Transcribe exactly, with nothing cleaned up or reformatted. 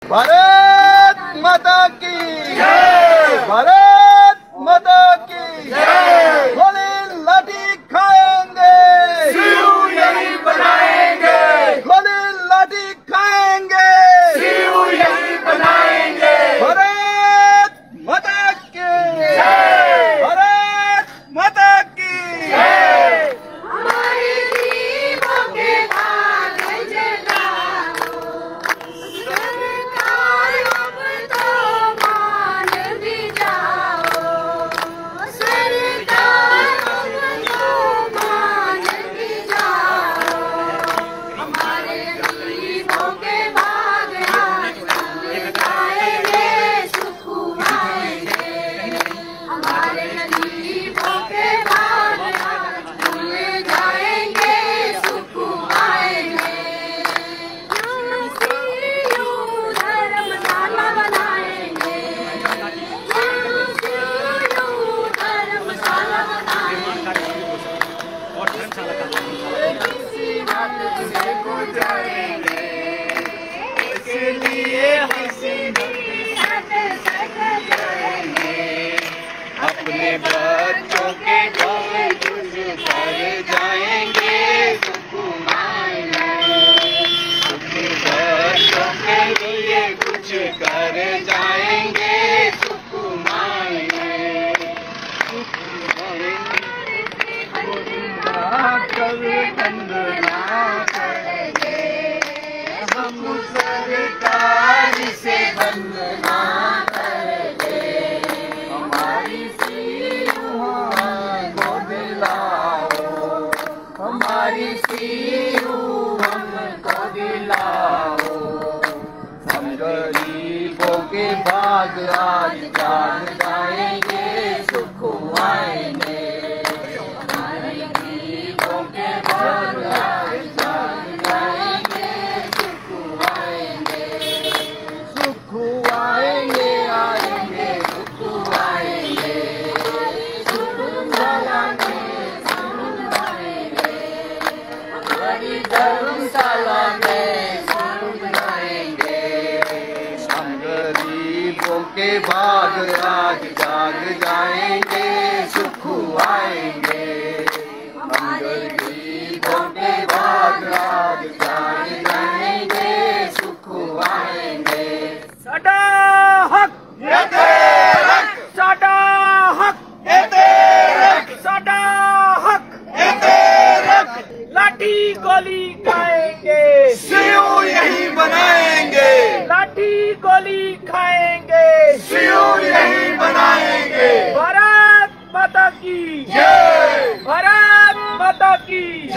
भारत माता की जय, भारत माता की जय। गोली लाठी खाएंगे, सीयू यही बनाएंगे, गोली लाठी खाएंगे, सीयू यही बनाएंगे। भारत माता की जय, भारत माता की जय। हमारी गरीबों के भाग जगाओ, सरकार अब तो मान भी जाओ, सरकार अब तो मान भी जाओ। हमारे गरीबों के भाग आज खुल जाएंगे, सुख आएंगे। हमारे गरीबों के भाग आज खुल जाएंगे, सुख आएंगे। सीयू धर्मशाला बनाएंगे, सीयू धर्मशाला बनाएंगे। किसी बात से गुजरेंगे, इसलिए हंसी सट सट करेंगे। अपने बच्चों के लिए कुछ कर जाएंगे, सुख आएंगे। अपने बच्चों के लिए कुछ कर जाएंगे, सुख आएंगे। वंदना करेंगे, हम सरकार से वंदना करेंगे। हमारी सीयू हमको दिलाओ, हमारी सीयू हमको दिलाओ। हम गरीबों के भाग आज जाग जाएंगे, सुख आएंगे। हमारे गरीबों के भाग आज जाग जाएंगे, सुख आएंगे। सुख आएंगे, आएंगे, सुख आएंगे। धर्मशाला में सुख आएंगे, हमारी धर्मशाला में सुख आएंगे। हम गरीबों के भाग आज जाग जाएंगे, सुख आएंगे। हम गरीबों के भाग आज जाग जाएंगे, सुख आएंगे। साडा हक ये तेरक, साडा हक ये तेरक, साडा हक ये तेरक। लाठी गोली खाएंगे, सीयू यही बनाएंगे, लाठी गोली खाएंगे, सीयू यही बनाएंगे। भारत माता की जय, भारत माता की